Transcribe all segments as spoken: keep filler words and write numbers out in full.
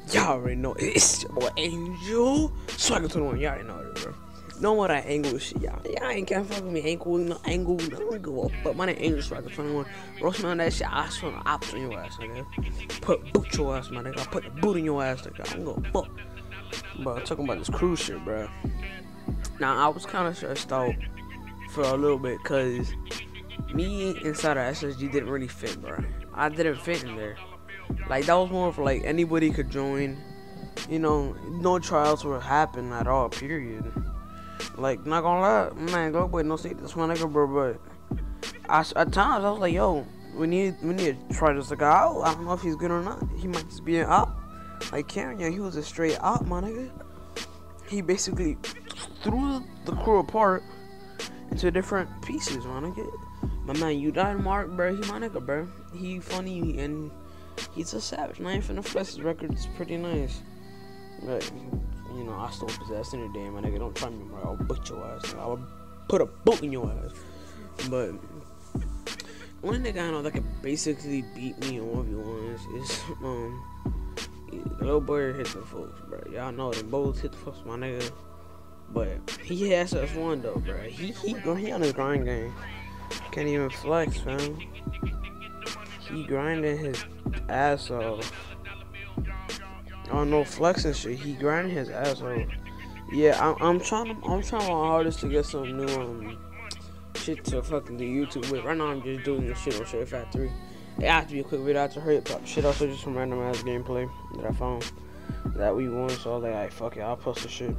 Y'all already know it's your boy Angel. Swagger twenty-one, y'all already know it, bro. Know what I angle shit, y'all. Y'all ain't can't fuck with me. Ain't cool, no angle, no, I don't give a fuck. My name Angel Swagger twenty-one. Roast me on that shit. I swear the ops on your ass, nigga. Put boot your ass, my nigga. I put the boot in your ass, nigga. I don't give a fuck. Bro, I'm talking about this cruise shit, bro. Now, I was kind of stressed out for a little bit, cause me inside of S S G didn't really fit, bro. I didn't fit in there. Like, that was more for like anybody could join. You know, no trials were happening at all, period. Like, not gonna lie, man, go boy, no see this one nigga, bro, but I, at times I was like, yo, we need we need to try this guy out. I don't know if he's good or not. He might just be an op. Like Carrion, he was a straight op, my nigga. He basically threw the crew apart into different pieces, my nigga. My man, you died, Mark, bro. He my nigga, bro. He funny and he's a savage. I ain't finna flex his record. It's pretty nice. But, you know, I still possess any day, my nigga. Don't try me, bro. I'll butch your ass. Nigga. I'll put a boot in your ass. But one nigga I know that can basically beat me in one v ones is, um, Lil Boy hit the folks, bro. Y'all know them both hit the folks, my nigga. But he has us one, though, bro. He, he, he on his grind game. Can't even flex, fam. He grinding his ass off. Oh no, flexing shit. He grinding his ass off. Yeah, I'm, I'm trying. To, I'm trying my hardest to get some new um shit to fucking do YouTube with. Right now, I'm just doing this shit on Shit Factory. It has to be a quick video to hurry up. Shit, also just some random ass gameplay that I found that we won. So I was like, alright, fuck it, I'll post the shit.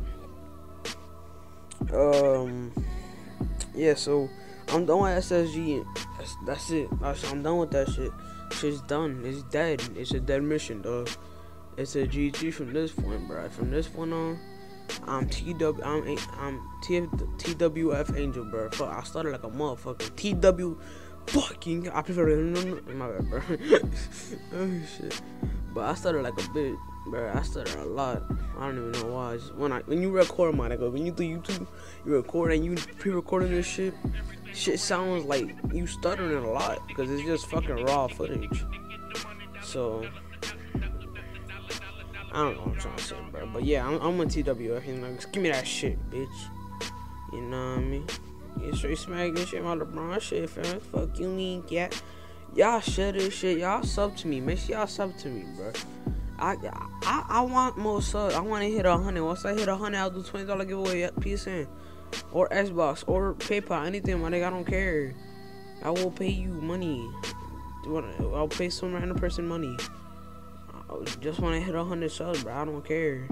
Um, yeah. So I'm done with S S G. That's, that's it. I'm done with that shit. Shit's done. It's dead. It's a dead mission, dog. It's a G G from this point, bro. From this point on, I'm T W. I'm I'm T, T W F Angel, bro. Fuck, I started like a motherfucker. T W, fucking. I prefer no, no, my bad, bro. Oh shit. But I started like a bit, bro. I started a lot. I don't even know why. Just when I when you record my nigga, when you do YouTube, you record and you pre-recording this shit. Shit sounds like you stuttering a lot because it's just fucking raw footage. So I don't know what I'm trying to say, bro. But yeah, I'm, I'm a T W F. You know, just give me that shit, bitch. You know what I mean? You straight smack this shit, my LeBron shit, fam. Fuck you, mean, yeah. Y'all share this shit. Y'all sub to me. Make sure y'all sub to me, bro. I I I want more subs. I want to hit a hundred. Once I hit a hundred, I'll do twenty dollar giveaway at P S N or Xbox or PayPal, anything, my nigga. I don't care. I will pay you money. I'll pay some random person money. I just want to hit a hundred subs, bro. I don't care.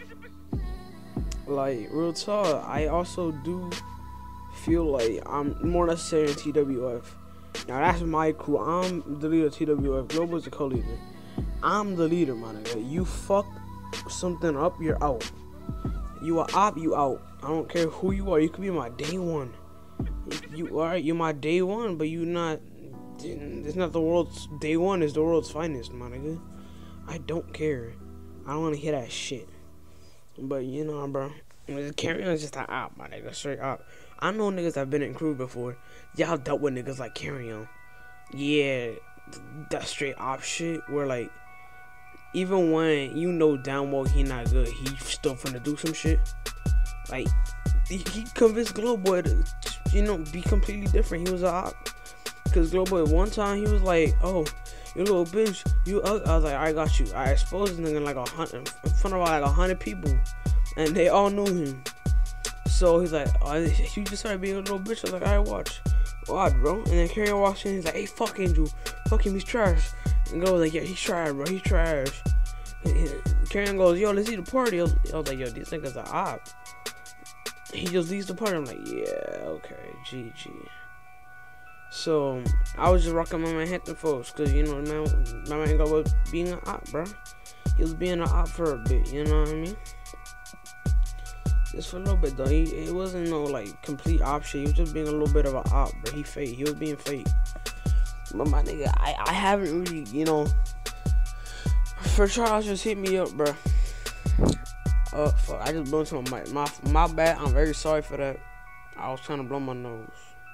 Like, real talk, I also do feel like I'm more necessary in T W F. Now, that's my crew. I'm the leader of T W F. Global's the co-leader. I'm the leader, my nigga. You fuck something up, you're out. You are op, you out. I don't care who you are. You could be my day one. You are, you're my day one, but you not. It's not the world's day one. It's the world's finest, my nigga. I don't care. I don't want to hear that shit. But you know, bro, Carrion is just an op, my nigga. Straight op. I know niggas that been in crew before. Y'all dealt with niggas like Carrion. Yeah, that straight op shit. Where like, even when you know down well he not good, he still finna do some shit. Like, he, he convinced Glowboy to, you know, be completely different. He was a op. Cause Glowboy one time he was like, oh, you little bitch, you ugly. I was like, I got you. I exposed this nigga like a hundred, in front of like a hundred people, and they all knew him. So he's like, oh, you just started being a little bitch. I was like, alright, watch, watch, bro. And then Carrion walks in, he's like, hey, fuck Angel, fuck him, he's trash. And Glow was like, yeah, he's trash, bro, he's trash. Carrion goes, yo, let's eat the party. I was, I was like, yo, these niggas are op. He just leaves the party. I'm like, yeah, okay, G G. So I was just rocking my man Hampton folks, cause you know, man, my man was being an op, bro. He was being an op for a bit, you know what I mean? Just for a little bit though. He, it wasn't no like complete op shit. He was just being a little bit of an op, bro. He fake. He was being fake. But my nigga, I, I haven't really, you know. For Charles, just hit me up, bro. Uh, fuck. I just blew into my mic. My my bad. I'm very sorry for that. I was trying to blow my nose.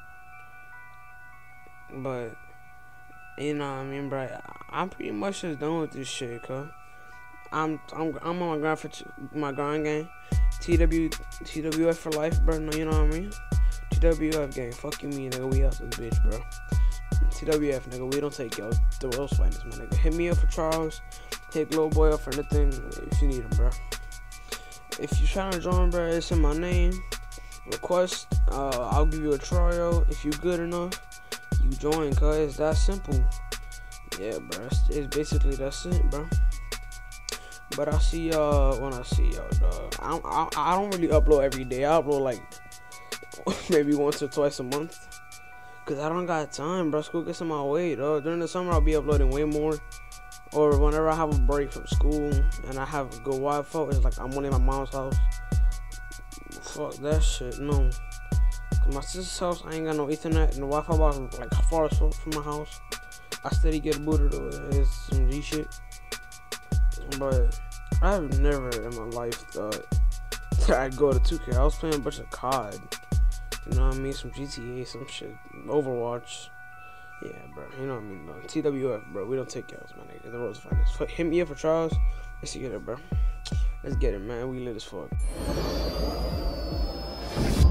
But, you know what I mean, bro, I'm pretty much just done with this shit, cuz. I'm I'm I'm on my grind for t- my grind game. T W T W F for life, bro. No, you know what I mean. T W F gang, fuck you, me, nigga. We out this bitch, bro. T W F, nigga. We don't take y'all the world's finest, my nigga. Hit me up for Charles. Hit Little Boy up for anything if you need him, bro. If you trying to join, bro, it's in my name. Request. Uh, I'll give you a trial. If you good enough, you join, cause it's that simple. Yeah, bro. It's, it's basically that's it, bro. But I see y'all when I see y'all, dog. I don't, I, I don't really upload every day. I upload like maybe once or twice a month. Cause I don't got time, bro. School gets in my way, dog. During the summer, I'll be uploading way more. Or whenever I have a break from school and I have good Wi-Fi, it's like I'm only at my mom's house. Fuck that shit, no. Cause my sister's house, I ain't got no Ethernet, and the Wi-Fi box is like far as fuck from my house. I steady get booted over. It's some G shit. But I've never in my life thought that I'd go to two K. I was playing a bunch of C O D. You know what I mean? Some G T A, some shit. Overwatch. Yeah, bro. You know what I mean? No. T W F, bro. We don't take L's, my nigga. The world's finest. Hit me up for Charles. Let's get it, bro. Let's get it, man. We lit as fuck.